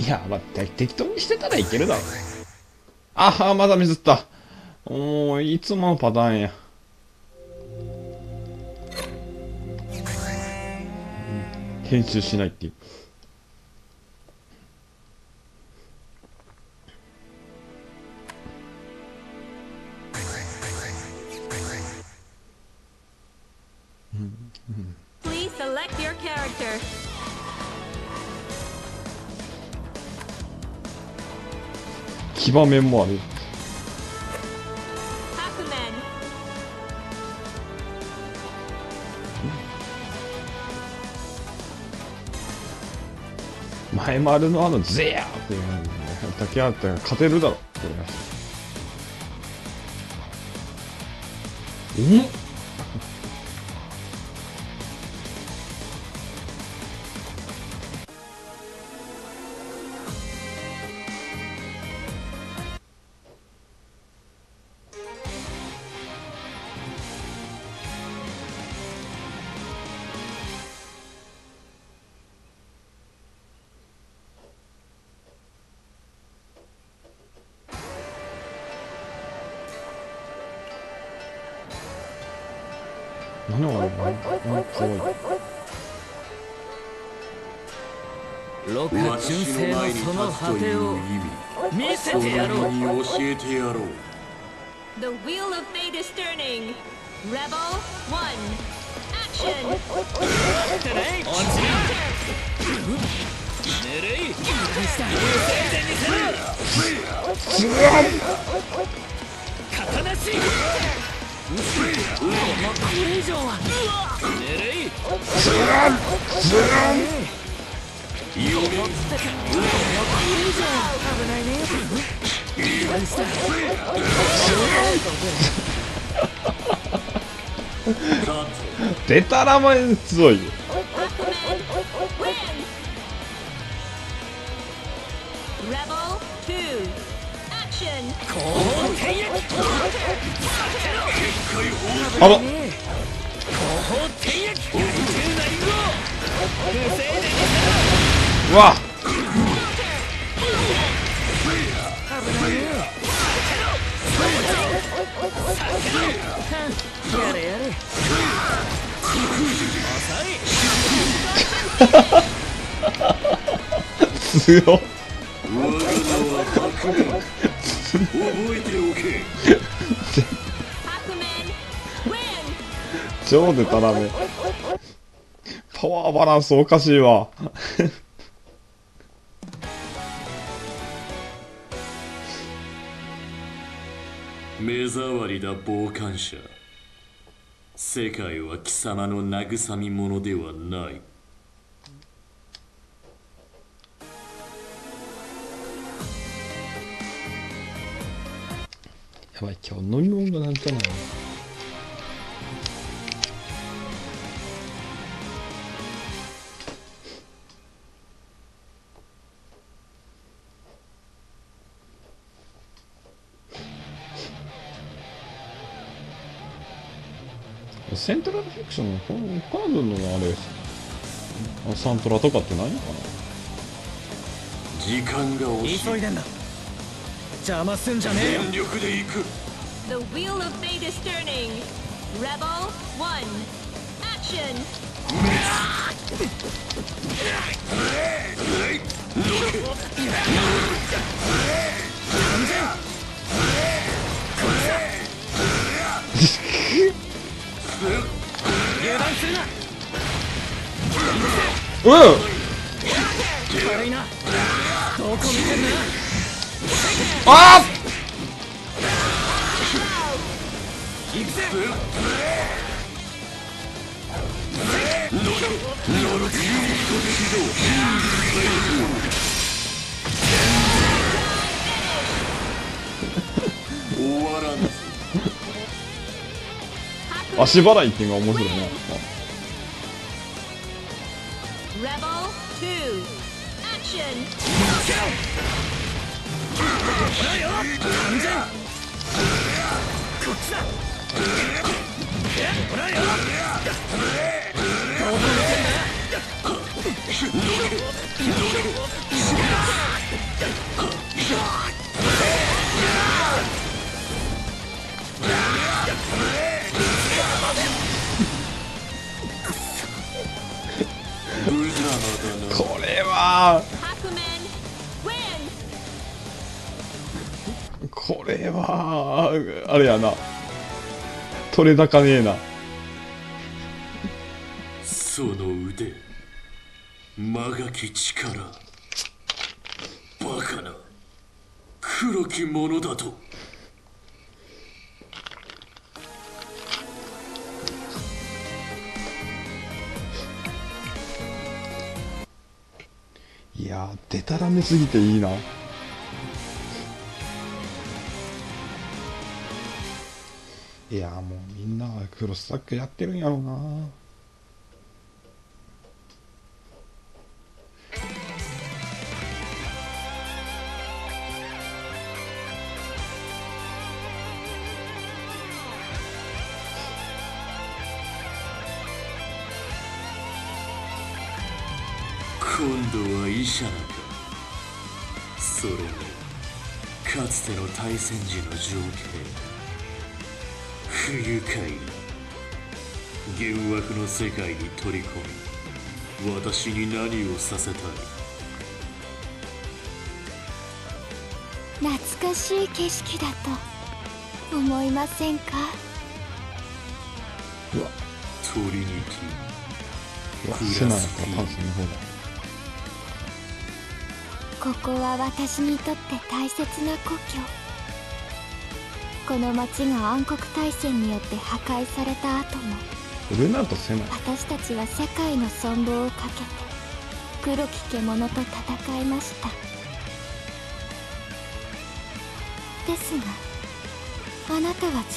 いや、まあ、適当にしてたらいけるだろ。ああ、まだミスった。おー、いつものパターンや。編集しないっていう。 Please select your character. 騎馬面もある。 Hakumen. 前丸のゼヤーっていうのだけあったら勝てるだろ。これ。何をすごい。 六花純正のその果てを見せてやろう。教えてやろう。 The wheel of fate is turning. Rebel 1. Action. ぬるい。刀し。これ以上はぬるい。 デタラマ強いよ。 Rebel 2. Action. あら。うわ。 やれやれ。 強っ。 覚えておけ。 Hakumen. Win. 超デタラメ。パワーバランスおかしいわ。 目障りだ傍観者。世界は貴様の慰み者ではない。 やばい、今日飲み物がなんとない。セントラルフィクションのこのカードのあれサントラとかってないのかな。 時間が惜しい。 急いでんだ。邪魔すんじゃねえよ。 全力で行く。 The wheel of fate is turning. Rebel 1. Action. 油断するな。 うん。 悪いな。どこ見てんだ。 あ行くぜ。 終わらんぞ。 あ、足払いっていうのが面白いね。 Rebel 2. Action. 完全。こっちだ。ほらよ。どこ見てんだ。 あ Hakumen win. これはあれやな、取れ高ねえな。 その腕、魔がき力、バカな黒き者だと。 いやー、でたらめすぎていいな。いやー、もうみんなクロスタックやってるんやろうな。 今度はイシャナか。それがかつての対戦時の情景。不愉快な幻惑の世界に取り込み、私に何をさせたい。 懐かしい景色だと思いませんか？ うわ、 トリニティ、 セナやったらパンスの方だ。 ここは私にとって大切な故郷。この町が暗黒大戦によって破壊された後も、 ルナとセナ。 私たちは世界の存亡をかけて黒き獣と戦いました。ですがあなたは違った。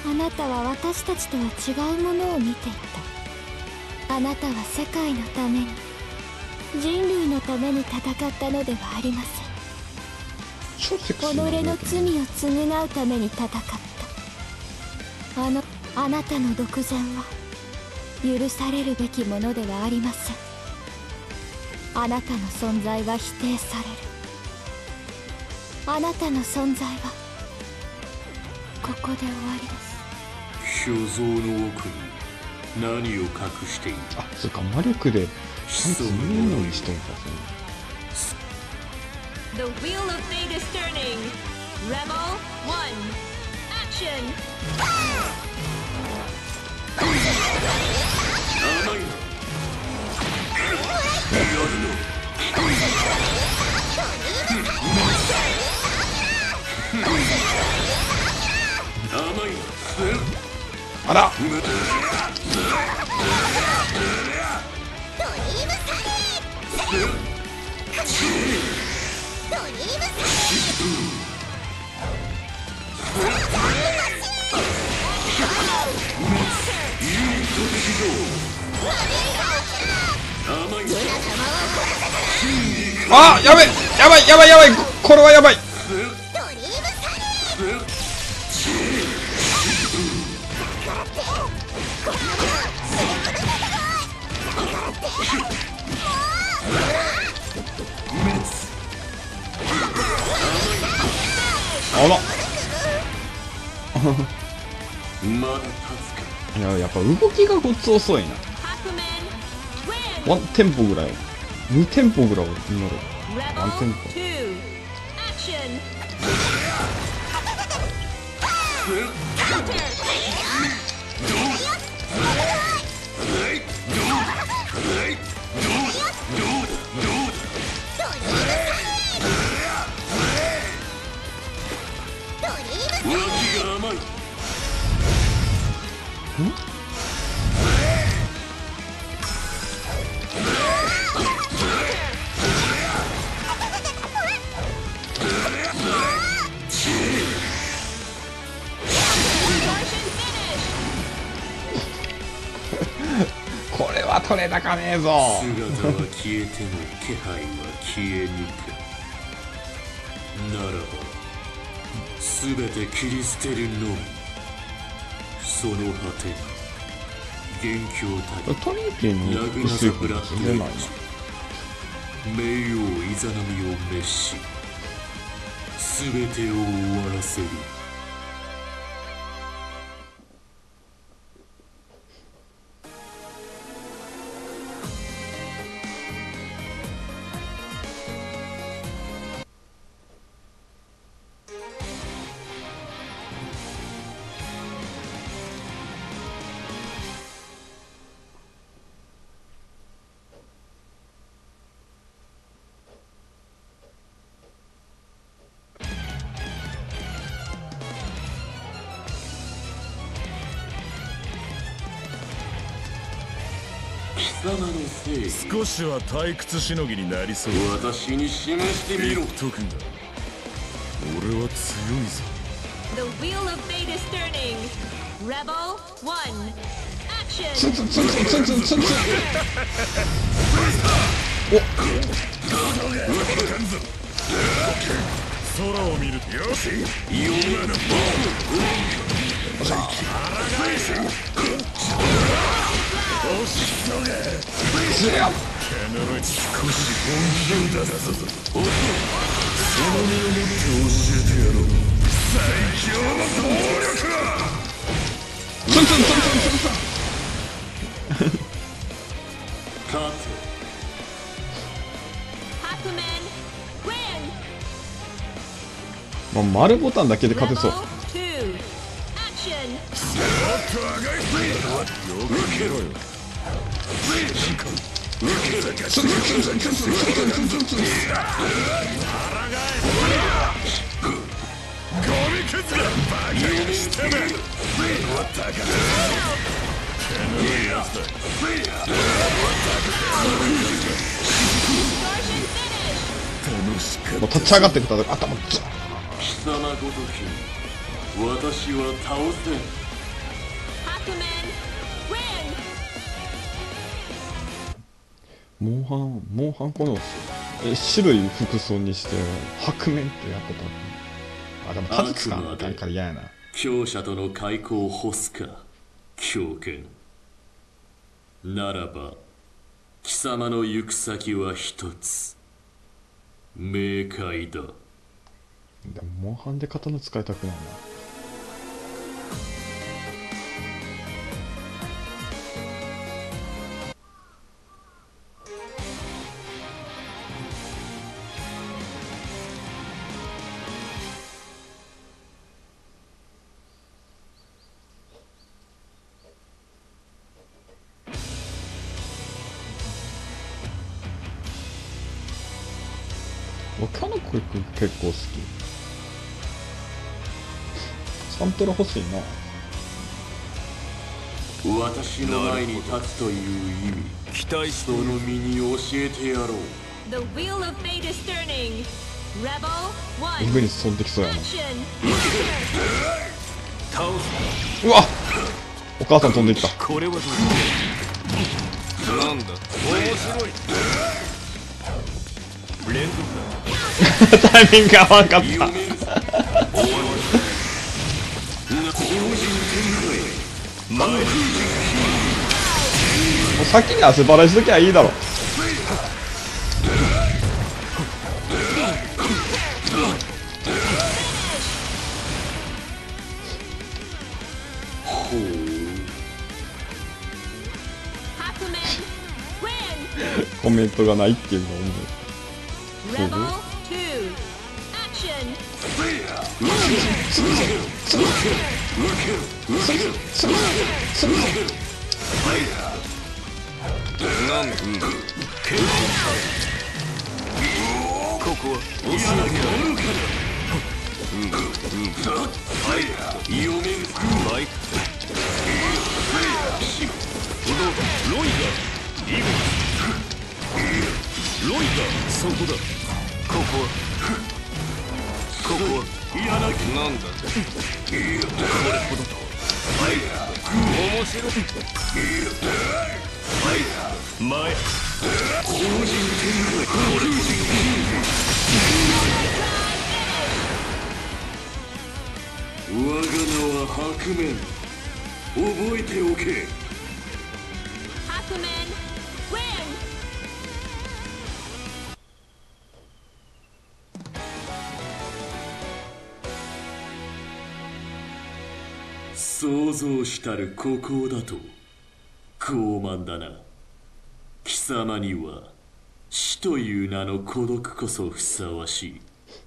あなたは私たちとは違うものを見ていた。あなたは世界のために、人類のために戦ったのではありません。 超セク己シーなの罪を償うために戦った。あなたの独善は許されるべきものではありません。あなたの存在は否定される。あなたの存在はここで終わりです。 虚像の奥に何を隠している。 あ、そっか、魔力でパンツ見えるようにしとんか。 The wheel of fate is turning. Rebel 1. Action. 甘いな。やるの。甘いな。 あら、あ、やばいやばいやばいやばい、これはやばい。あらまだ立つか。 いや、やっぱ動きがごつ遅いな。 Hakumen win. ワンテンポぐらい、2テンポぐらいになる。ワンテン Rebel ポ。 2. Action. Counter. 脇が甘い。 これは取れ高ねえぞ。 姿は消えても気配は消えぬか。ならば全て切り捨てるのみ。その果てに元凶たりトニーティーラグナの薄い方ザブラッドが出ないな。 名誉イザナミを滅し全てを終わらせる。 様のせい。 少しは退屈しのぎになりそう。 私に示してみろ。 言っとくが、俺は強いぞ。 The wheel of fate is turning. Rebel 1. ツ Action. ンツンツンツンツンツンツンツン。 空を見るとよし。今の強っ。 少し本気だぞ。その身をもって教えてやろう。最強の暴力は。 ツンツンツンツンツンツン。 勝て。 Hakumen, win. まあ、丸ボタンだけで勝てそう。 Rebel 2. Action. よく見ろよ。 ツンツンツンツンツンツンツンツンツンツン。 ゴミくずがバカにしてめ。終わったか。手ぬるいやつだ。 Distortion finish. 楽しかっもう立ち上がってくたら頭貴様ごとき私は倒せん。 Hakumen, win. モンハンこの白い服装にして白面ってやってた。あ、でも数つかんから嫌やな。 強者との開口を干すか狂犬。ならば貴様の行く先は一つ。明快だ。 でもモンハンで刀使いたくないな。キャノコ君結構好き。サントラ欲しいな。 私の前に立つという意味、 期待しその身に教えてやろう。 The wheel of fate is turning. Rebel 1. 上に飛んできそうやな。 Action. 倒す。 うわっ、お母さん飛んでいった。 これはどうだ。なんだ。面白い。連続だ。 タイミングが合わんかった。 読めるぞ。 もう先に汗ばらしときゃいいだろ。 ほう。 Hakumen, win. コメントがないっていうのを思う。 Rebel 2. Action. なんだ。ここは押すだけだ。 読めるぞ。 バイク。ロイガイブロイガそこだ。ここはなんだ。これほどと。面白い。前。 我が名は白面。覚えておけ。 Hakumen, win. 想像したる孤高だと傲慢だな。貴様には死という名の孤独こそふさわしい。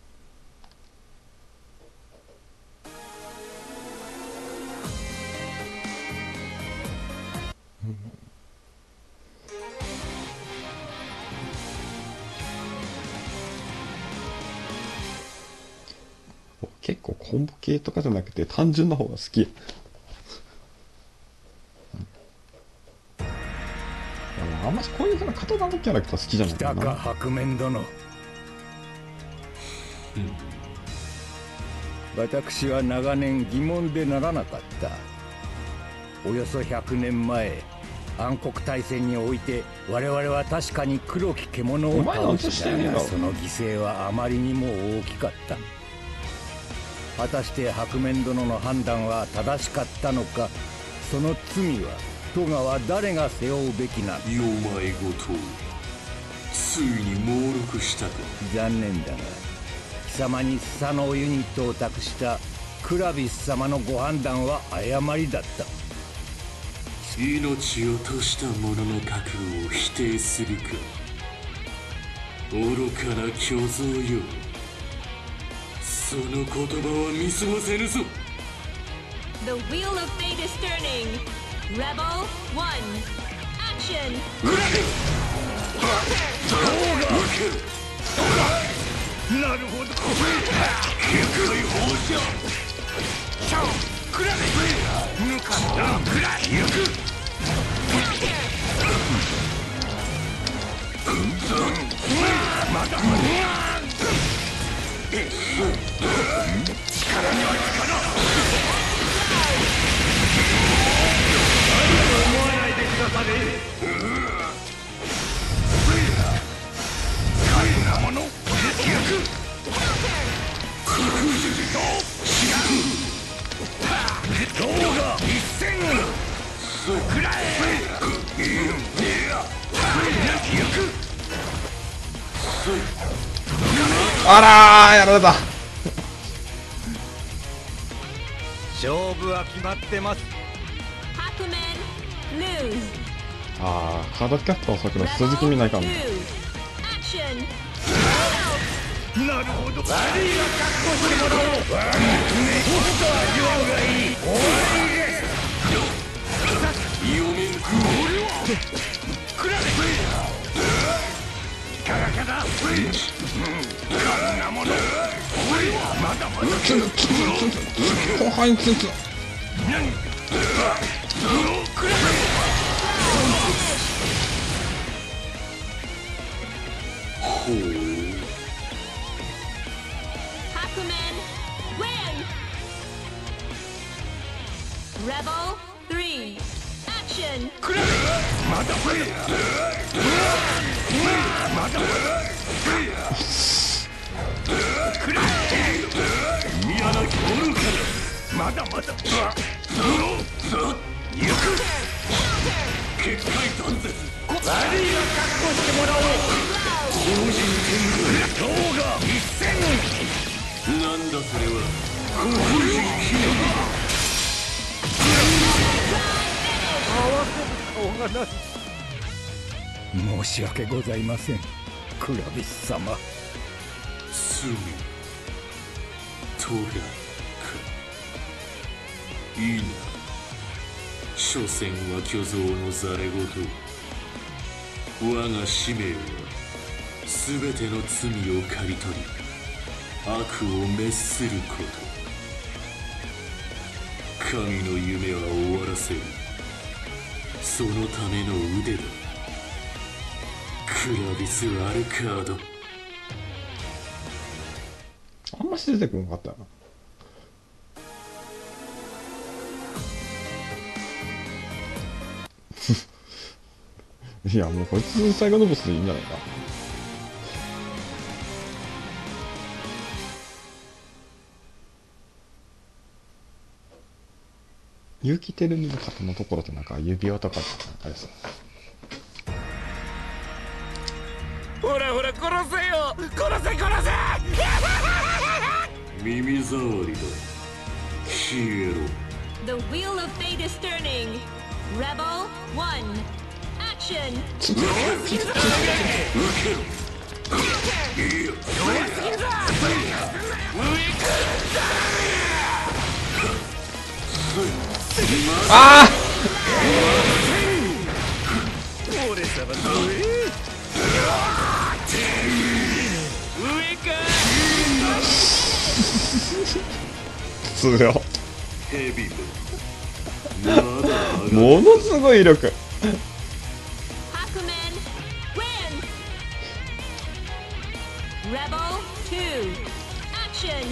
結構コンボ系とかじゃなくて単純な方が好きや。でもあんから刀のキャラクター好きじゃないか来たかな。 白面殿。私は長年疑問でならなかった。およそ100年前暗黒大戦において我々は確かに黒き獣を倒したが、その犠牲はあまりにも大きかった。果たして白面殿の判断は正しかったのか。その罪はトガは誰が背負うべきなの。 よまいごとついに猛録したか。 残念だが貴様にスサノオユニットを託したクラビス様のご判断は誤りだった。 命を賭した者の覚悟を否定するか。愚かな虚像よ。その言葉は見過ごせぬぞ。 The wheel of fate is turning. Rebel 1. Action! なるほど。 あらー、やられた。 勝負は決まってます。 Hakumen lose. あー、カードキャッターさくら続き見ないかんね。 Action! なるほど。悪いが確保してもらおう。僕と味わうがいい。終わりです。 読めん俺はくらカラカラ。こんなもの。俺はまだまだ。 後輩につつ。 ほう。 Hakumen win! Rebel 3. Action! まだまだ。まだまだ。宮崎おるから。まだまだ。行く。結界断絶。悪いが確保してもらおう。超人天狗動画一戦。 なんだそれは。超人キ申し訳ございません、クラビス様。 罪トガか。いいな。所詮は虚像のざれ言。我が使命は全ての罪を刈り取り悪を滅すること。神の夢は終わらせる。そのための腕だ。クラビス・アルカード。 あんまし出てこなかったよな。いやもうこいつ最後のボスでいいんじゃないか。ユキテルミの肩のところとなんか指輪とかあれさ。 ほらほら殺せよ、殺せ殺せ。 耳障りだ。消えろ。 The wheel of fate is turning. Rebel 1. Action! あ俺様の上か。 強っ。 ヘビーまだものすごい威力。 Hakumen Rebel 2, action!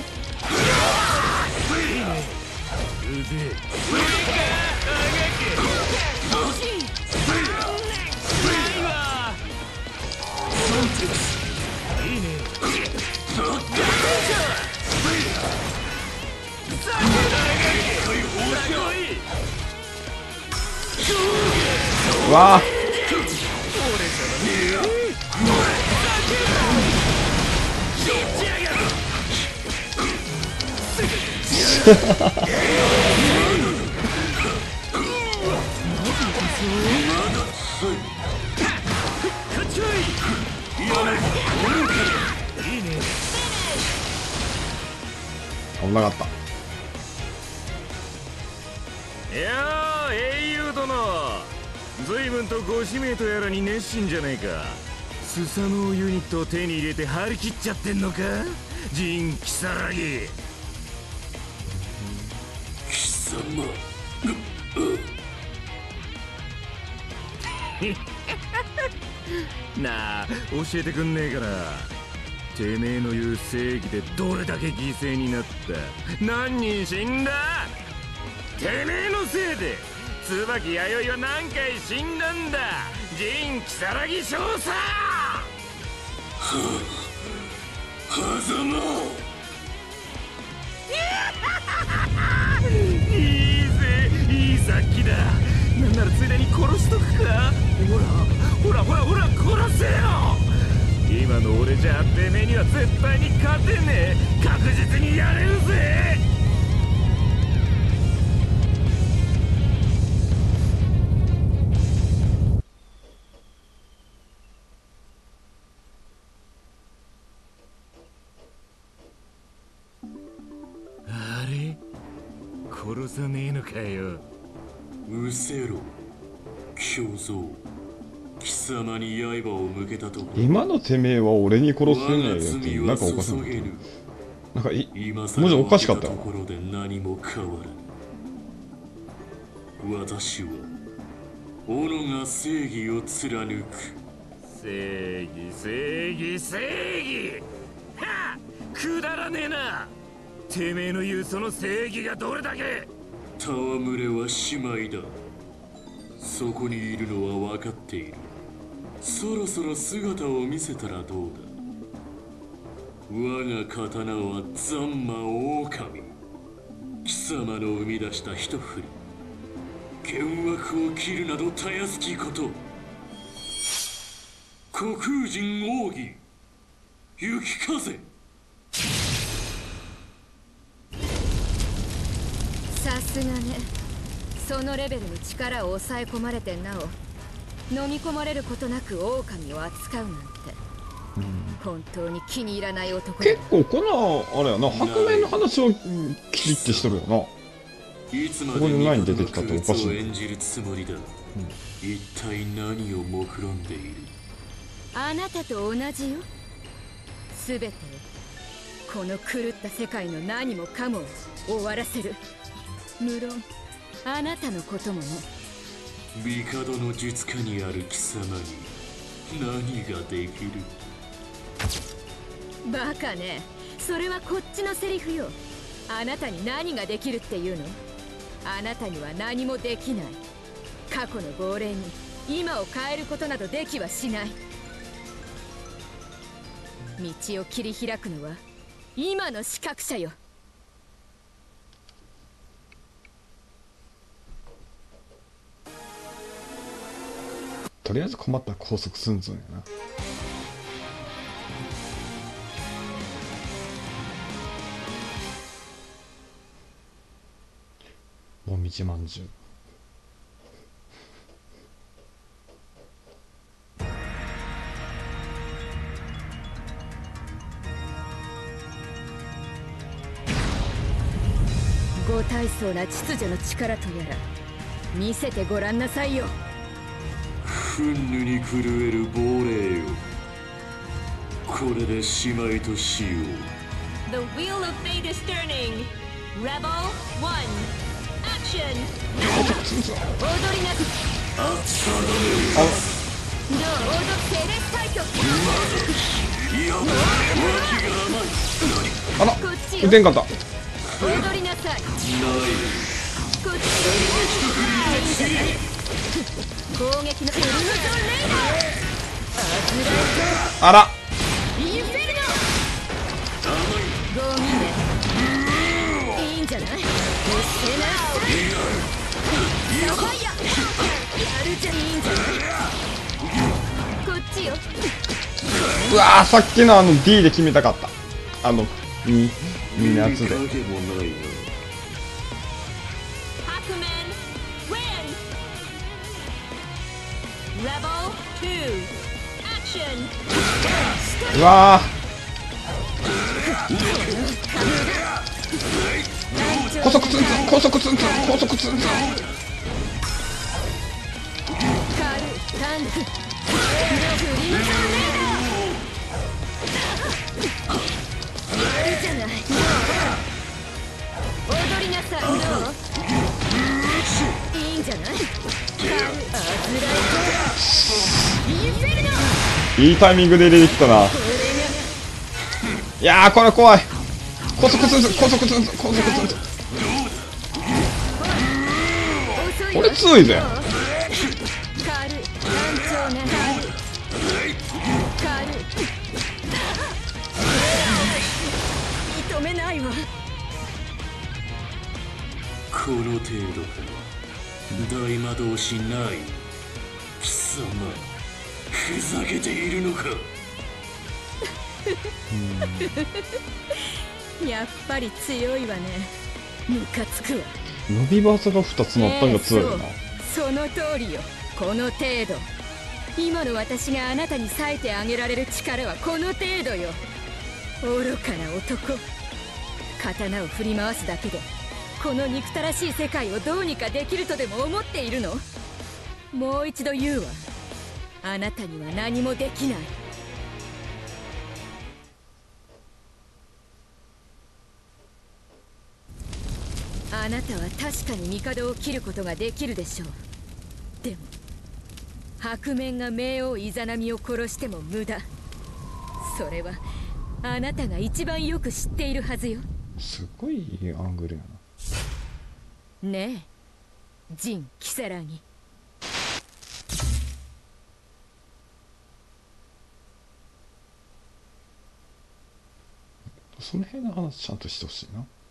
わあ危なかった。 いやー、英雄殿、随分とご指名とやらに熱心じゃねえか。スサノオユニットを手に入れて張り切っちゃってんのか、ジン・キサラギ。 貴様なあ、教えてくんねえかな。てめえの言う正義でどれだけ犠牲になった、何人死んだ。てめえのせいで椿弥生は何回死んだんだ、ジン・キサラギ少佐。 狭間いいぜ、いい殺気だ。なんならついでに殺しとくか。ほら殺せよ。今の俺じゃてめえには絶対に勝てねえ。確実にやれるぜ。あれ、殺さねえのかよ。 失せろ巨像。貴様に刃を向けたところ、 今のてめえは俺に殺せねえやつ罪はなんかおかしい注げぬ。 なんか今もしおかしかったとな。 ころで何も変わらぬ。私は己が正義を貫く。 正義。はっ、くだらねえな。てめえの言うその正義がどれだけ。 戯れは姉妹だ。そこにいるのは分かっている。そろそろ姿を見せたらどうだ。我が刀はザンマ狼。貴様の生み出した一振り、幻惑を切るなどたやすきこと。虚空人奥義雪風。 さすがね。そのレベルの力を抑え込まれてなお飲み込まれることなく狼を扱うなんて、本当に気に入らない男だ。 結構このあれやな、白面の話をきちってしとるよな。 いつまここでに前に出てきたっておかしいを演じるつもりだ。一体何を目論んでいる。 あなたと同じよ。すべてこの狂った世界の何もかも終わらせる。無論あなたのこともね。 帝の術家にある貴様に何ができる。 バカね、それはこっちのセリフよ。あなたに何ができるっていうの。あなたには何もできない。過去の亡霊に今を変えることなどできはしない。道を切り開くのは今の資格者よ。 とりあえず困ったら拘束すんぞんやな。もみじまんじゅう。 ご大層な秩序の力とやら見せてごらんなさいよ。 憤怒に震える亡霊よ。これで姉妹としよう。 The wheel of fate is turning. Rebel 1, action! 踊りなくどう踊ってレス対局。 よ。 打てんかった。 踊りなさい。こっち攻撃のフェルムゾンレイあら、 インフェルノゴミね。いいんじゃない。見せなさい。サファイアやるじゃいいんじゃない。こっちよ。 うわー、さっきのD で決めたかった。2のやつで。 影もないな。 Hakumen win! Rebel 2, action! うわー、高速ツンツン、高速ツンツン、高速ツンツン。 タンクフリムゾンレイやるじゃない。踊りなさい。どういいんじゃない。インフェルノいいタイミングで入れてきたな。いやー、これ怖い。高速ツンツン、高速ツンツン、高速ツンツン。これ強いぜ。 軽い単調な軽い認めないわ。 この程度か。大魔導士ない貴様、ふざけているのか。 やっぱり強いわね。ムカつくわ。 伸び技が2つなったんが強いよな。 その通りよ。この程度。今の私があなたに割いてあげられる力はこの程度よ。愚かな男。刀を振り回すだけでこの憎たらしい世界をどうにかできるとでも思っているの。もう一度言うわ。あなたには何もできない。あなたは確かに帝を切ることができるでしょう。でも白面が冥王イザナミを殺しても無駄。それはあなたが一番よく知っているはずよ。 すごいいいアングルやな。 ねえジン・キサラギ。 その辺の話ちゃんとしてほしいな。